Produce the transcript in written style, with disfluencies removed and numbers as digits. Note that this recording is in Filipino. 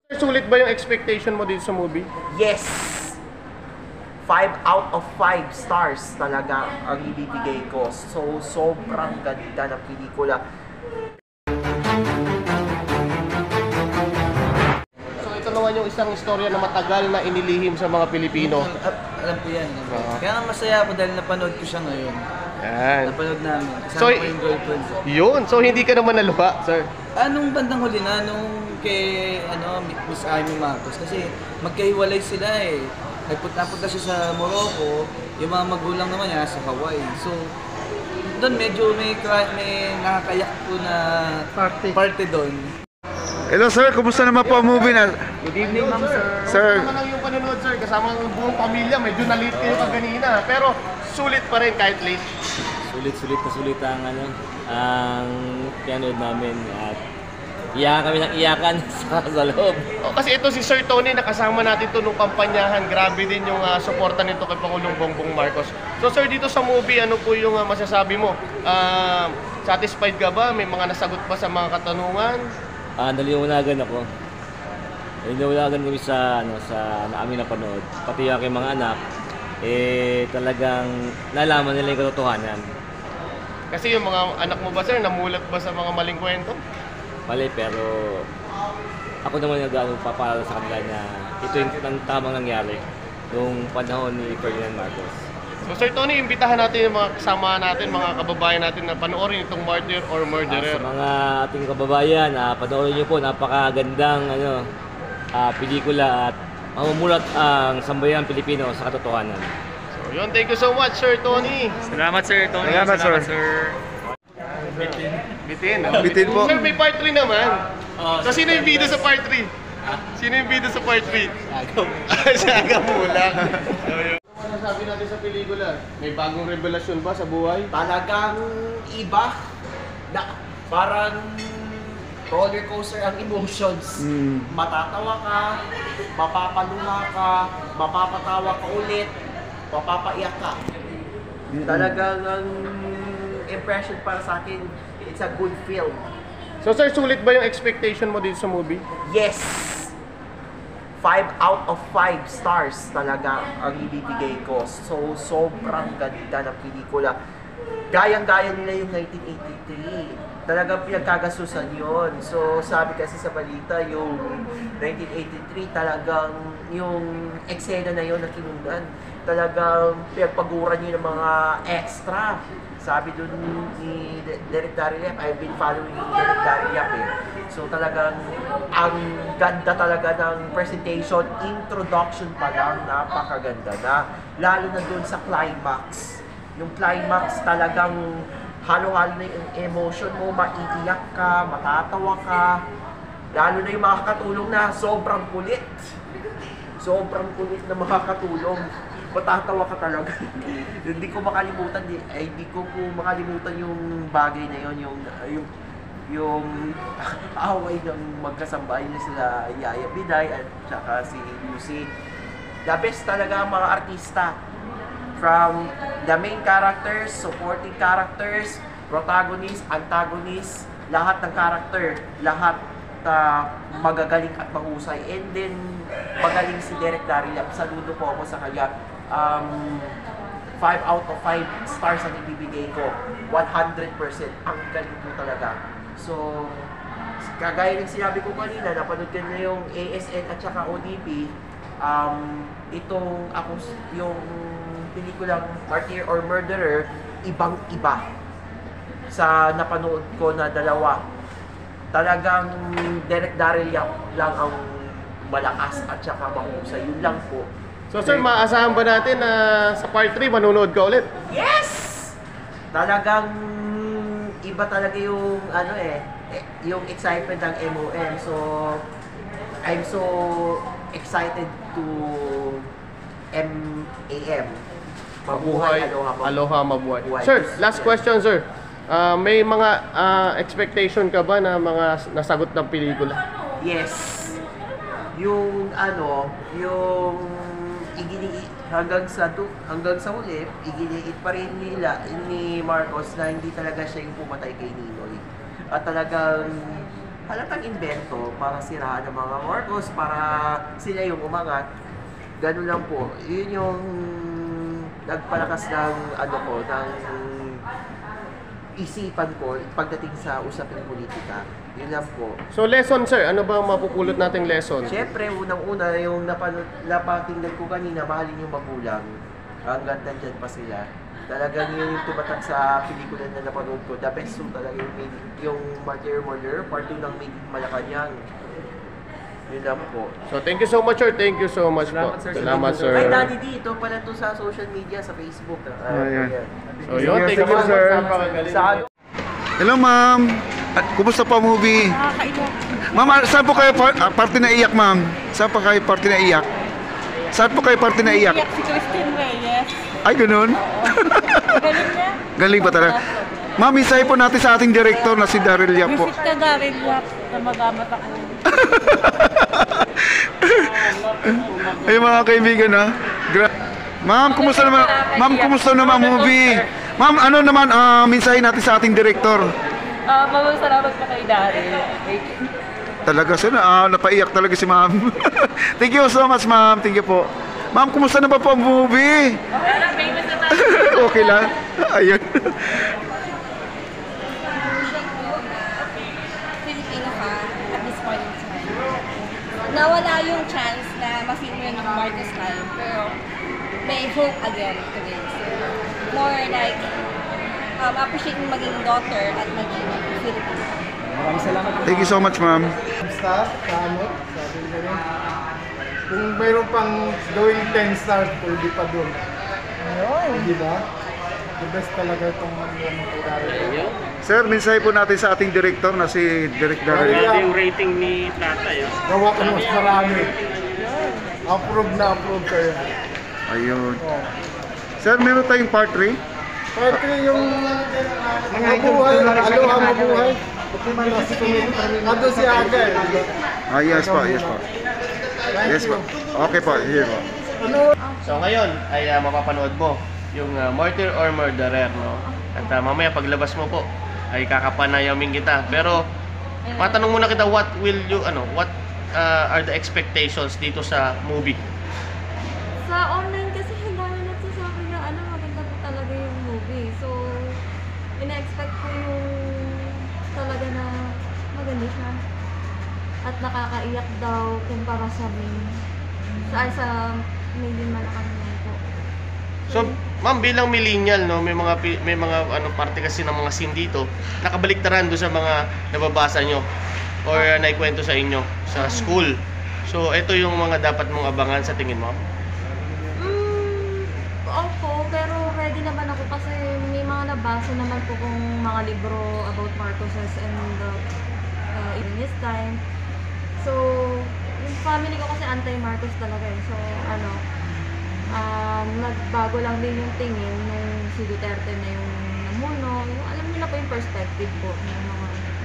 Sulit ba yung expectation mo dito sa movie? Yes! 5 out of 5 stars talaga ang ibibigay ko. So, sobrang ganda ng pelikula. So, ito naman yung isang istorya na matagal na inilihim sa mga Pilipino. Alam ko yan. Kaya nga masaya ako dahil napanood ko siya ngayon. Yan. Napanood namin. Kasama So, ko yung girlfriend ko. Yun. So, hindi ka naman naluha, sir? Anong bandang huli na? Nung kay Miss Amy Marcos. Kasi magkahiwalay sila eh. Napunta siya sa Morocco. Yung mga magulang naman niya sa Hawaii. So, doon medyo may nakakayak po na party doon. Hello sir, kumusta naman po ang movie na? Good evening, ma'am sir. Sir, Ano naman ang yung panonood, sir? Kasama ang buong pamilya. Medyo na-late kayo kaganina. Pero, sulit pa rin kahit late. Sulit ang pinanood namin at iyakan kami ng iyakan sa loob. O, kasi ito si Sir Tony, nakasama natin ito nung kampanyahan. Grabe din yung suporta nito kay Pangulong Bongbong Marcos. So sir, dito sa movie, ano po yung masasabi mo? Satisfied ka ba? May mga nasagot ba sa mga katanungan? Naliwanagan ako. Naliwanagan kami sa aming napanood. Pati yung aking mga anak, talagang nalaman nila yung katotohanan. Kasi yung mga anak mo ba, sir, namulat ba sa mga maling kwento? Mali, pero ako naman nagpapaalala sa kanila na ito yung tamang nangyari noong panahon ni Ferdinand Marcos. So Sir Tony, imbitahan natin yung mga kasama natin, mga kababayan natin na panoorin itong Martyr or Murderer. Sa mga ating kababayan, panoorin niyo po, napakagandang pelikula at mamumulat ang sambayan Pilipino sa katotohanan. So yun, thank you so much, Sir Tony. Salamat sir, Tony. Salamat, sir. Bitin. Bitin po. Sir, may part 3 naman. So sino yung bida sa part 3? Sino yung bida sa part 3? Siya mo lang. Ano sabi natin sa pelikula? May bagong revelasyon ba sa buhay? Talagang iba. Na, parang roller coaster ang emotions. Matatawa ka, mapapaluha ka, mapapatawa ka ulit, mapapaiyak ka. Talagang ang impression para sa akin, it's a good film. So sir, sulit ba yung expectation mo dito sa movie? Yes! 5 out of 5 stars talaga ang ibibigay ko. So, sobrang ganda ng pelikula. Gayang-gaya nila yung 1983. Talagang pinagkagasusan yun. So, sabi kasi sa balita, yung 1983, talagang yung eksena na yun na kinunan, talagang pinagpaguran yun ng mga extra. Sabi dun ni Derek Darryl, I've been following Derek Darryl So talagang ang ganda talaga ng presentation, introduction pa lang, napakaganda na. Lalo na dun sa climax. Yung climax talagang halo-halo na yung emotion mo, maiiyak ka, matatawa ka. Lalo na yung mga katulong na sobrang kulit. Sobrang kulit na makakatulong. Matatawa ka talaga. Hindi ko makalimutan, hindi ko po makalimutan yung bagay na yun, yung away ng magkasambay niya sila Yaya Biday at saka si Lucy. The best talaga ang mga artista. From the main characters, supporting characters, protagonist, antagonist, lahat ng character, lahat magagaling at mahusay. And then, magaling si Derek Darryl. Saludo po ako sa kanya. 5 out of 5 stars ang ibibigay ko. 100%. Ang galing po talaga. So, kagaya ng sinabi ko kanina, napanood ko na yung ASN at saka ODP. Yung pelikulang Martyr or Murderer, ibang-iba sa napanood ko na dalawa. Talagang Derek Darryl lang ang malakas at saka mahusay. Yun lang po. So sir, maasahan ba natin na sa part 3 manunood ka ulit? Yes! Talagang iba talaga yung yung excitement ng MOM. So I'm so excited to MAM. Mabuhay, Aloha, mabuhay. Mabuhay. Sir, last question sir. May mga expectation ka ba na mga nasagot ng pelikula? Yes. Yung hanggang sa huli, iginiit pa rin nila ni Marcos na hindi talaga siya yung pumatay kay Ninoy. At talagang halatang invento para siraan ng mga Marcos, para sila yung umangat. Ganun lang po. Yun yung nagpalakas ng ng isipan ko pagdating sa usaping politika. Yun lang po. So lesson sir, ano ba ang mapupulot nating lesson? Siyempre, unang-una, yung napakinggan ko kanina, mahalin yung magulang. Hanggang nandyan pa sila. Talagang yung tumatak sa pelikula na napanood ko, the best yung talaga yung Martyr Murder, part 2 ng Made in Malacanang. Yun lang po. So thank you so much sir, thank you so much po. Salamat sir. Ay, Daddy D, ito pala to sa social media, sa Facebook. Ayan. So yun, thank you sir. Napakagaling. Sa ano? Hello ma'am. Kumusta pa movie? Ma'am, saan po kayo party na iyak ma'am? Saan pa kayo party na iyak? Saan po kayo party na iyak? Iyak si Christine Reyes. Ay, ganun? Galing niya. Galing ba talaga? Ma'am, isay po natin sa ating director na si Daryl Yap po. Visit ka Daryl Yap na magamat ako. Ay mga kaibigan ha. Ma'am, kumusta naman? Ma'am, kumusta naman movie? Ma'am, ano naman mensahe natin sa ating director? Maraming salamat pa kay Daryl. Talaga sila, napaiyak talaga si ma'am. Thank you so much ma'am, thank you po. Ma'am, kumusta na ba po ang movie? Okay lang, famous na tayo. Okay lang. Ayun. Filipino ka at this point in time. Nawala yung chance na ma-film yun yung Marcos time, pero may hope again today. So, more like appreciate yung maging daughter at maging Filipino. Thank you so much ma'am. Star sa sabi ko rin. Kung mayroon pang gawing 10 stars, pwede pa doon. Di ba? The best talaga itong Daryl. Sir, mensahe po natin sa ating director na si Direk Daryl. Yung rating ni Tatay. Gawa ko mas marami. Approve na approve kayo. Ayun. Sir, meron tayong part 3? Part 3 yung mabuhay, aloha mabuhay. Nandun si Aga eh. Yes po, yes po. Yes po. Okay po, here po. So ngayon ay mapapanood mo yung Martyr or Murderer, no? At mamaya paglabas mo po ay kakapanayamin kita. Pero matanong muna kita, what are the expectations dito sa movie? Sa online kasi ang dami nagsasabi na maganda po talaga yung movie. So, ina-expect ko yung talaga na maganda siya. At nakakaiyak daw kumpara sa Made in Malacanang po. So, ma'am, bilang millennial, no, may mga parte kasi ng mga scene dito nakabaliktaran doon sa mga nababasa nyo or naikwento sa inyo sa school. So, ito yung mga dapat mong abangan sa tingin mo? Opo, pero ready naman ako kasi may mga nabasa naman po kung mga libro about Marcoses and in his time. So, yung family ko kasi anti-Marcos talaga eh. So, nagbago lang din yung tingin nung si Duterte na yung namuno. Yung, alam niyo na po yung perspective po ng mga